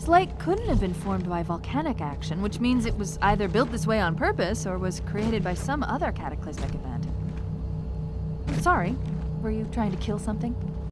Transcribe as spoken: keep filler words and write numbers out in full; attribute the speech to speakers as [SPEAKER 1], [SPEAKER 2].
[SPEAKER 1] This lake couldn't have been formed by volcanic action, which means it was either built this way on purpose or was created by some other cataclysmic event. Sorry, were you trying to kill something?